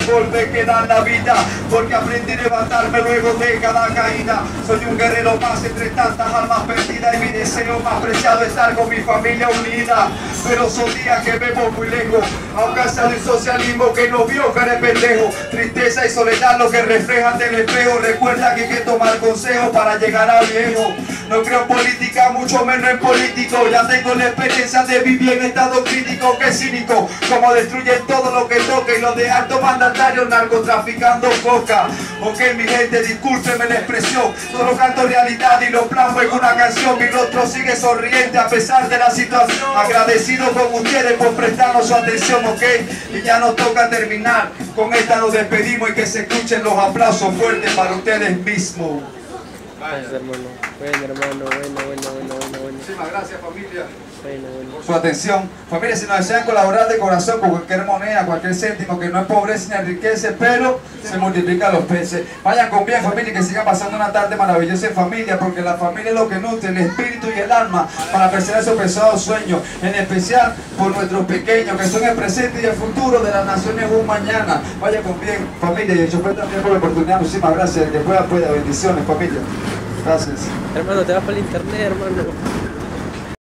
golpe que da la vida, porque aprendí a levantarme luego de cada caída. Soy un guerrero más entre tantas almas perdidas, y mi deseo más preciado es estar con mi familia unida. Pero son días que vemos muy lejos, aún cansado el socialismo que nos vio cara de pendejo. Tristeza y soledad lo que reflejan del espejo. Recuerda que hay que tomar consejos para llegar a viejo. No creo en política, mucho menos en político. Ya tengo la experiencia de vivir en estado crítico. Que cínico, como destruyen todo lo que toca, y los de alto mandatario narcotraficando coca. Ok, mi gente, discúlpeme la expresión, solo canto realidad y lo plasmo en una canción. Mi rostro sigue sonriente a pesar de la situación. Agradecido con ustedes por prestarnos su atención, ok. Y ya nos toca terminar, con esta nos despedimos, y que se escuchen los aplausos fuertes para ustedes mismos. Bueno, hermano, bueno. Muchísimas gracias, familia, Bueno. por su atención. Familia, si nos desean colaborar de corazón con cualquier moneda, cualquier céntimo, que no es pobreza ni enriquece, pero se multiplican los peces. Vayan con bien, familia, y que sigan pasando una tarde maravillosa en familia, porque la familia es lo que nutre el espíritu y el alma para apreciar esos pesados sueños, en especial por nuestros pequeños, que son el presente y el futuro de las naciones un mañana. Vayan con bien, familia, y el chofer también por la oportunidad. Muchísimas gracias. Que pueda, bendiciones, familia. Gracias. Hermano, te vas para el internet, hermano.